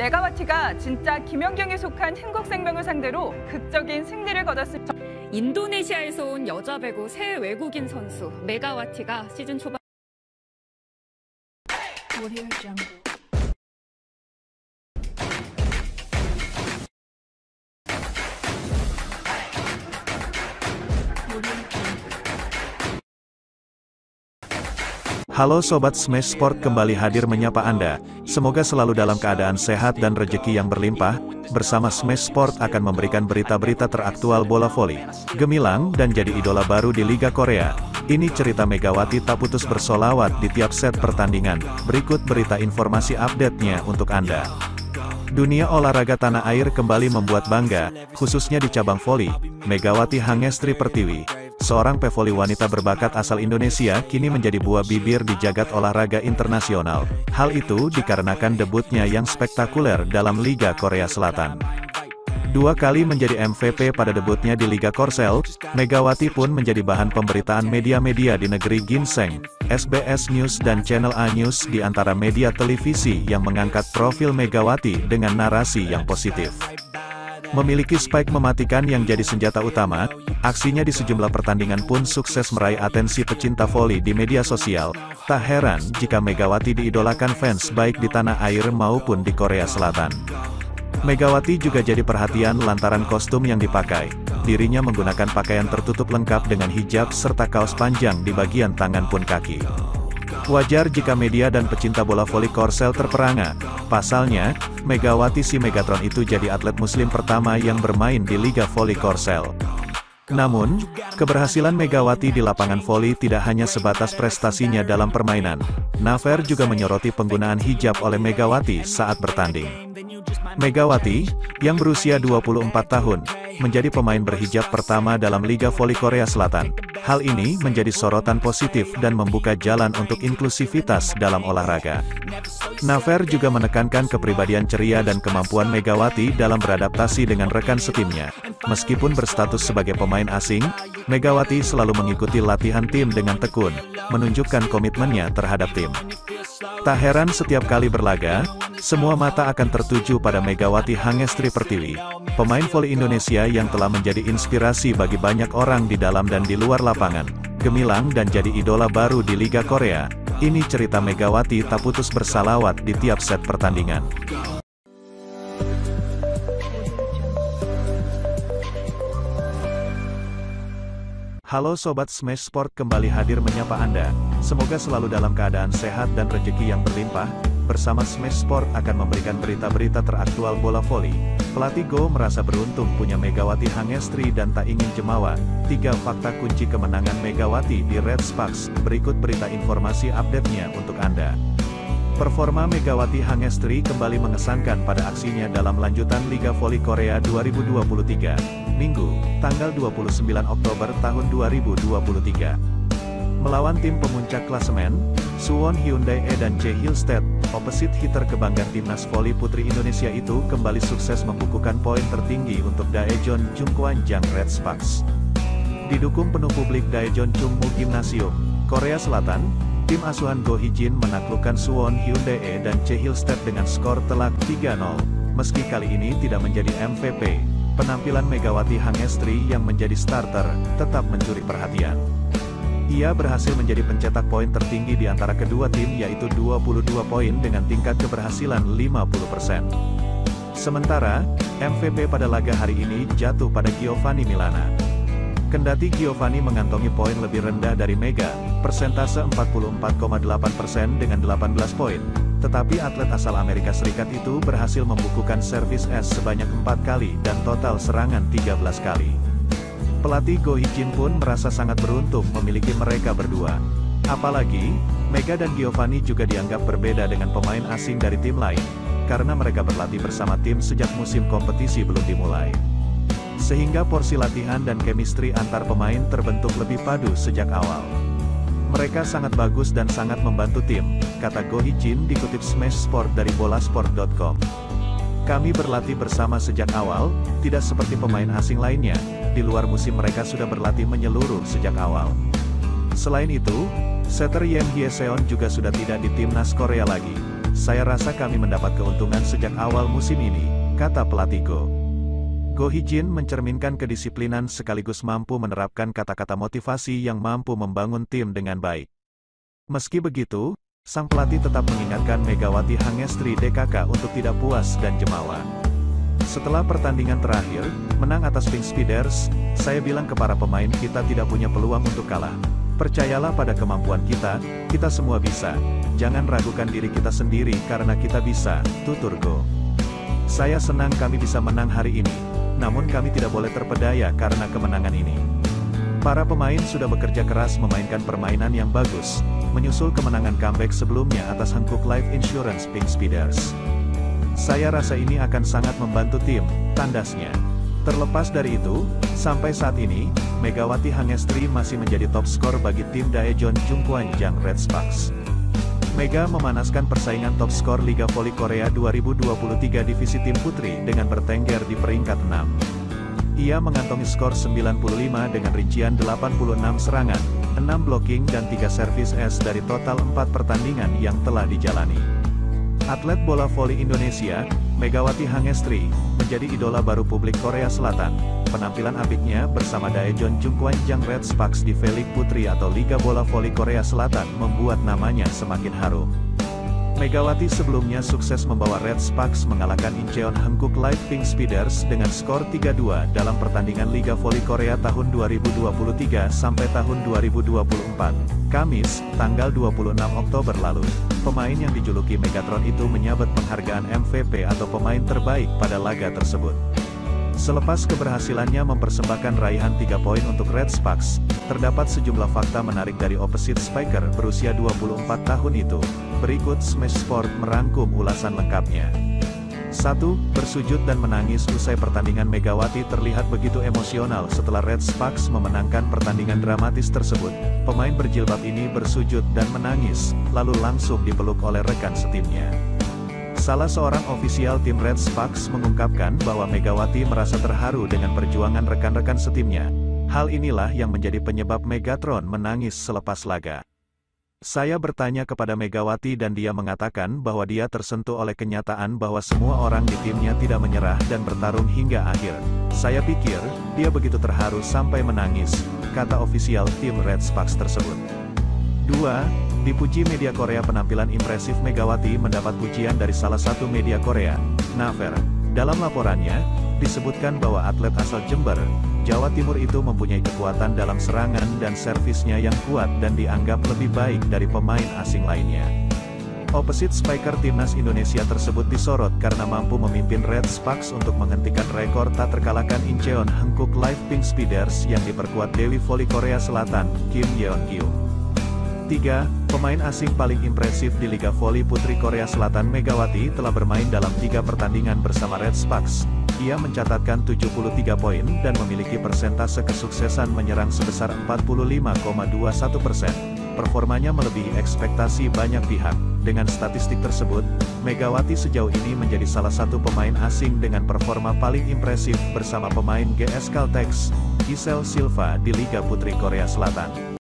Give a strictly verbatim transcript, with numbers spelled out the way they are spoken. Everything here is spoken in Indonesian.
메가와티가 진짜 김연경에 속한 흥국생명을 상대로 극적인 승리를 거뒀습니다. 인도네시아에서 온 여자 배구 새 외국인 선수 메가와티가 시즌 초반 Halo Sobat Smash Sport, kembali hadir menyapa Anda. Semoga selalu dalam keadaan sehat dan rezeki yang berlimpah. Bersama Smash Sport akan memberikan berita-berita teraktual bola voli, gemilang, dan jadi idola baru di Liga Korea. Ini cerita Megawati tak putus bersolawat di tiap set pertandingan. Berikut berita informasi update-nya untuk Anda. Dunia olahraga tanah air kembali membuat bangga, khususnya di cabang voli. Megawati Hangestri Pertiwi, seorang pevoli wanita berbakat asal Indonesia, kini menjadi buah bibir di jagat olahraga internasional. Hal itu dikarenakan debutnya yang spektakuler dalam Liga Korea Selatan. Dua kali menjadi M V P pada debutnya di Liga Korsel, Megawati pun menjadi bahan pemberitaan media-media di negeri ginseng. S B S News dan Channel A News di antara media televisi yang mengangkat profil Megawati dengan narasi yang positif. Memiliki spike mematikan yang jadi senjata utama, aksinya di sejumlah pertandingan pun sukses meraih atensi pecinta voli di media sosial. Tak heran jika Megawati diidolakan fans baik di tanah air maupun di Korea Selatan. Megawati juga jadi perhatian lantaran kostum yang dipakai. Dirinya menggunakan pakaian tertutup lengkap dengan hijab serta kaos panjang di bagian tangan pun kaki. Wajar jika media dan pecinta bola voli Korsel terperangah. Pasalnya, Megawati si Megatron itu jadi atlet muslim pertama yang bermain di Liga Voli Korsel. Namun, keberhasilan Megawati di lapangan voli tidak hanya sebatas prestasinya dalam permainan. Naver juga menyoroti penggunaan hijab oleh Megawati saat bertanding. Megawati, yang berusia dua puluh empat tahun, menjadi pemain berhijab pertama dalam Liga Voli Korea Selatan. Hal ini menjadi sorotan positif dan membuka jalan untuk inklusivitas dalam olahraga. Naver juga menekankan kepribadian ceria dan kemampuan Megawati dalam beradaptasi dengan rekan setimnya. Meskipun berstatus sebagai pemain asing, Megawati selalu mengikuti latihan tim dengan tekun, menunjukkan komitmennya terhadap tim. Tak heran setiap kali berlaga, semua mata akan tertuju pada Megawati Hangestri Pertiwi, pemain voli Indonesia yang telah menjadi inspirasi bagi banyak orang di dalam dan di luar lapangan, gemilang dan jadi idola baru di Liga Korea. Ini cerita Megawati tak putus bersalawat di tiap set pertandingan. Halo Sobat Smash Sport, kembali hadir menyapa Anda. Semoga selalu dalam keadaan sehat dan rezeki yang berlimpah. Bersama Smash Sport akan memberikan berita-berita teraktual bola voli. Pelatih Go merasa beruntung punya Megawati Hangestri dan tak ingin jemawa. Tiga fakta kunci kemenangan Megawati di Red Sparks. Berikut berita informasi update-nya untuk Anda. Performa Megawati Hangestri kembali mengesankan pada aksinya dalam lanjutan Liga Voli Korea dua ribu dua puluh tiga, Minggu, tanggal dua puluh sembilan Oktober tahun dua ribu dua puluh tiga. Melawan tim pemuncak klasemen, Suwon Hyundai E dan Che Hillstead, opposite hitter kebanggaan timnas voli putri Indonesia itu kembali sukses membukukan poin tertinggi untuk Daejeon Jungkwanjang Red Sparks. Didukung penuh publik Daejeon Chungmu Gymnasium, Korea Selatan, tim asuhan Go Hee-jin menaklukkan Suwon Hyundai E dan Che Hillstead dengan skor telak tiga nol. Meski kali ini tidak menjadi M V P, penampilan Megawati Hangestri yang menjadi starter tetap mencuri perhatian. Ia berhasil menjadi pencetak poin tertinggi di antara kedua tim, yaitu dua puluh dua poin dengan tingkat keberhasilan lima puluh persen. Sementara, M V P pada laga hari ini jatuh pada Giovanni Milana. Kendati Giovanni mengantongi poin lebih rendah dari Mega, persentase empat puluh empat koma delapan persen dengan delapan belas poin, tetapi atlet asal Amerika Serikat itu berhasil membukukan servis es sebanyak empat kali dan total serangan tiga belas kali. Pelatih Go Hee-jin pun merasa sangat beruntung memiliki mereka berdua. Apalagi, Mega dan Giovanni juga dianggap berbeda dengan pemain asing dari tim lain, karena mereka berlatih bersama tim sejak musim kompetisi belum dimulai. Sehingga porsi latihan dan chemistry antar pemain terbentuk lebih padu sejak awal. Mereka sangat bagus dan sangat membantu tim, kata Go Hee-jin dikutip Smash Sport dari bolasport dot com. Kami berlatih bersama sejak awal, tidak seperti pemain asing lainnya, di luar musim mereka sudah berlatih menyeluruh sejak awal. Selain itu, setter Yem Hye-seon juga sudah tidak di timnas Korea lagi. saya rasa kami mendapat keuntungan sejak awal musim ini, kata pelatih Go. Go Hee-jin mencerminkan kedisiplinan sekaligus mampu menerapkan kata-kata motivasi yang mampu membangun tim dengan baik. Meski begitu, sang pelatih tetap mengingatkan Megawati Hangestri D K K untuk tidak puas dan jemawa. Setelah pertandingan terakhir, menang atas Pink Speeders, saya bilang ke para pemain kita tidak punya peluang untuk kalah. Percayalah pada kemampuan kita, kita semua bisa. Jangan ragukan diri kita sendiri karena kita bisa, tutur Go. Saya senang kami bisa menang hari ini, namun kami tidak boleh terpedaya karena kemenangan ini. Para pemain sudah bekerja keras memainkan permainan yang bagus, menyusul kemenangan comeback sebelumnya atas Hankook Life Insurance Pink Speeders. Saya rasa ini akan sangat membantu tim, tandasnya. Terlepas dari itu, sampai saat ini, Megawati Hangestri masih menjadi top skor bagi tim Daejeon Jungkwanjang Red Sparks. Mega memanaskan persaingan top skor Liga Voli Korea dua ribu dua puluh tiga Divisi Tim Putri dengan bertengger di peringkat enam. Ia mengantongi skor sembilan puluh lima dengan rincian delapan puluh enam serangan, enam blocking dan tiga servis es dari total empat pertandingan yang telah dijalani. Atlet bola voli Indonesia, Megawati Hangestri, menjadi idola baru publik Korea Selatan. Penampilan apiknya bersama Daejeon Jungkwanjang Red Sparks di V-League Putri atau Liga Bola Voli Korea Selatan membuat namanya semakin harum. Megawati sebelumnya sukses membawa Red Sparks mengalahkan Incheon Hankook Life Pink Speeders dengan skor tiga dua dalam pertandingan Liga Voli Korea tahun dua ribu dua puluh tiga sampai tahun dua ribu dua puluh empat. Kamis, tanggal dua puluh enam Oktober lalu, pemain yang dijuluki Megatron itu menyabet penghargaan M V P atau pemain terbaik pada laga tersebut. Selepas keberhasilannya mempersembahkan raihan tiga poin untuk Red Sparks, terdapat sejumlah fakta menarik dari opposite spiker berusia dua puluh empat tahun itu. Berikut Smash Sport merangkum ulasan lengkapnya. satu. Bersujud dan menangis usai pertandingan. Megawati terlihat begitu emosional setelah Red Sparks memenangkan pertandingan dramatis tersebut. Pemain berjilbab ini bersujud dan menangis, lalu langsung dipeluk oleh rekan setimnya. Salah seorang ofisial tim Red Sparks mengungkapkan bahwa Megawati merasa terharu dengan perjuangan rekan-rekan setimnya. Hal inilah yang menjadi penyebab Megatron menangis selepas laga. Saya bertanya kepada Megawati dan dia mengatakan bahwa dia tersentuh oleh kenyataan bahwa semua orang di timnya tidak menyerah dan bertarung hingga akhir. Saya pikir, dia begitu terharu sampai menangis, kata ofisial tim Red Sparks tersebut. dua. Dipuji media Korea. Penampilan impresif Megawati mendapat pujian dari salah satu media Korea, Naver. Dalam laporannya, disebutkan bahwa atlet asal Jember, Jawa Timur itu mempunyai kekuatan dalam serangan dan servisnya yang kuat dan dianggap lebih baik dari pemain asing lainnya. Opposite spiker timnas Indonesia tersebut disorot karena mampu memimpin Red Sparks untuk menghentikan rekor tak terkalahkan Incheon Hankook Life Pink Speeders yang diperkuat Dewi Voli Korea Selatan, Kim Yeon-kyu. tiga. Pemain asing paling impresif di Liga Voli Putri Korea Selatan. Megawati telah bermain dalam tiga pertandingan bersama Red Sparks. Ia mencatatkan tujuh puluh tiga poin dan memiliki persentase kesuksesan menyerang sebesar empat puluh lima koma dua satu persen. Performanya melebihi ekspektasi banyak pihak. Dengan statistik tersebut, Megawati sejauh ini menjadi salah satu pemain asing dengan performa paling impresif bersama pemain G S Caltex, Giselle Silva di Liga Putri Korea Selatan.